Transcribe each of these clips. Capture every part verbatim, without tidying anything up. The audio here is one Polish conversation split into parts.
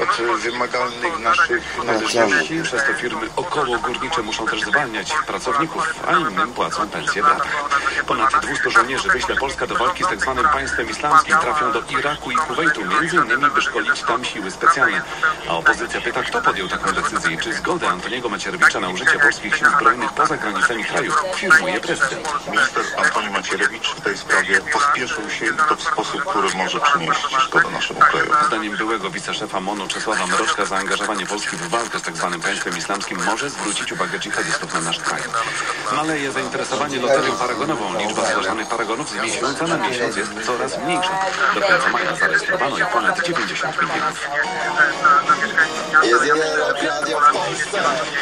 od wymagalnych naszych należności. Przez to firmy okołogórnicze muszą też zwalniać pracowników, a innym płacą pensje w ratach. Ponad dwieście żołnierzy wyśle Polska do walki z tak zwanym państwem islamskim. Trafią do Iraku i Kuwejtu, między innymi by szkolić tam siły specjalne. A opozycja pyta, kto podjął taką decyzję i czy zgodę Antoniego Macierewicza na użycie polskich sił zbrojnych poza granicami kraju firmuje prezydent. Minister Antoni Macierewicz w tej sprawie pospieszył się i to w sposób, który może przynieść szkodę naszemu kraju. Zdaniem byłego wiceszefa MONU Czesława Mroczka zaangażowanie Polski w walkę z tak zwanym państwem islamskim może zwrócić uwagę dżihadystów na nasz kraj. Maleje zainteresowanie loterią paragonową. Liczba zgłaszanych paragonów z miesiąca na miesiąc jest coraz mniejsza. Do końca maja zarejestrowano ich ponad dziewięćdziesiąt milionów. Jest jeden rok radio w Polsce.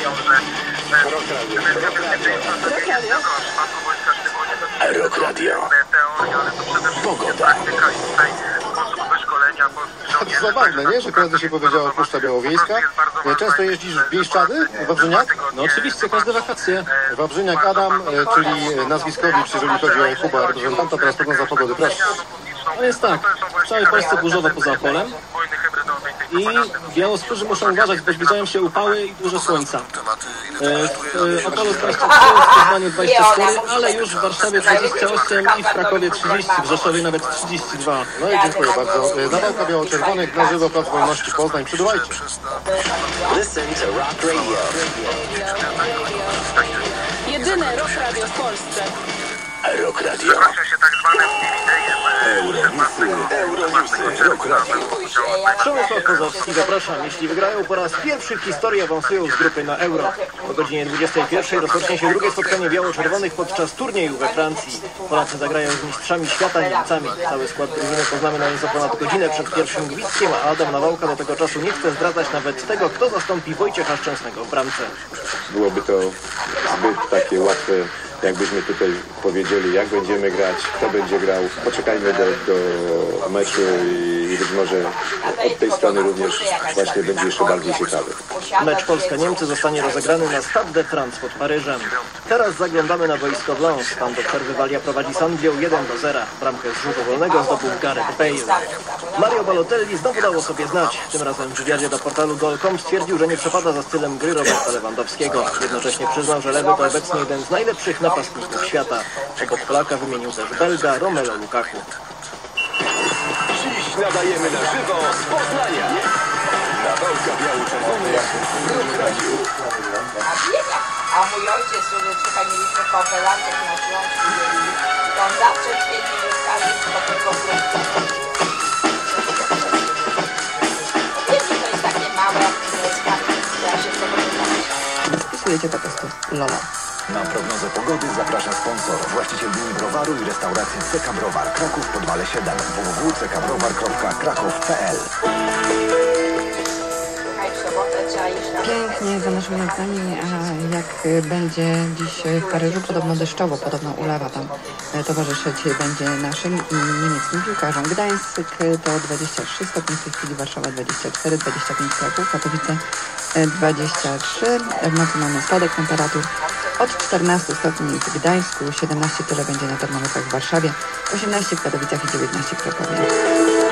Rok Radio. Pogoda. To zabawne, nie? Że każdy się powiedział Puszcza Białowieska. Często jeździsz w Bieszczady, Wawrzyniak? No oczywiście, każde wakacje. Wawrzyniak Adam, czyli nazwiskowicz, jeżeli chodzi o Kuba, reprezentanta, teraz prognoza pogody, proszę. No jest tak, w całej Polsce burzowo poza Opolem i białoskórzy muszą uważać, bo zbliżają się upały i dużo słońca. W Opolu dwadzieścia trzy, w Poznaniu dwadzieścia cztery, ale już w Warszawie dwadzieścia osiem i w Krakowie trzydzieści, w Rzeszowie nawet trzydzieści dwa. No i dziękuję bardzo. Zawałka biało-czerwonych, na żywo Plac Wolności Poznań. Przybywajcie. Listen to Rock Radio. Jedyne Rock Radio w Polsce. Rock Radio. Euronewsy, Euronewsy, Rock Radio. Przemysław Kozowski, zapraszam. Jeśli wygrają po raz pierwszy w historii, awansują z grupy na Euro. O godzinie dwudziestej pierwszej rozpocznie się drugie spotkanie biało-czerwonych podczas turnieju we Francji. Polacy zagrają z mistrzami świata Niemcami. Cały skład drużyny poznamy na nieco ponad godzinę przed pierwszym gwizdkiem, a Adam Nawałka do tego czasu nie chce zdradzać nawet tego, kto zastąpi Wojciecha Szczęsnego w bramce. Byłoby to zbyt takie łatwe, jakbyśmy tutaj powiedzieli, jak będziemy grać, kto będzie grał. Poczekajmy do, do meczu i, i być może od tej strony również właśnie będzie jeszcze bardziej ciekawy. Mecz Polska-Niemcy zostanie rozegrany na Stade de France pod Paryżem. Teraz zaglądamy na boisko w Lens. Tam do przerwy Walia prowadzi z Anglią jeden do zera. Bramkę z rzutu wolnego zdobył Gareth Bale. Mario Balotelli znowu dało sobie znać. Tym razem w wywiadzie do portalu goal kropka com stwierdził, że nie przepada za stylem gry Roberta Lewandowskiego. Jednocześnie przyznał, że lewy to obecnie jeden z najlepszych napastników świata. Obok Polaka wymienił też Belga Romelu Lukaku. Dziś nadajemy na żywo z Poznania. Nawałka biało-czerwony w Rock Radio. A mój ojciec, który słuchaj, mieliśmy kooperantów na Śląsku, to on zawsze świetnie wystawił do tego punktu. Wiecie, to jest takie małe, ja się z tego wydaje. Spisujecie po prostu Lola. Na prognozę pogody zaprasza sponsor, właściciel linii browaru i restauracji Ceka Browar, Kraków Podwale siedem, w w w kropka cekabrowar kropka kraków kropka p l. Pięknie za naszymi oknami, a jak będzie dziś w Paryżu, podobno deszczowo, podobno ulewa tam towarzyszyć będzie naszym i niemieckim piłkarzom. Gdańsk to dwadzieścia trzy stopnie w tej chwili, Warszawa dwadzieścia cztery, dwadzieścia pięć Kraków, Katowice dwadzieścia trzy. W nocy mamy spadek temperatur od czternastu stopni w Gdańsku, siedemnaście tyle będzie na termometrach w Warszawie, osiemnaście w Katowicach i dziewiętnaście w Krakowie.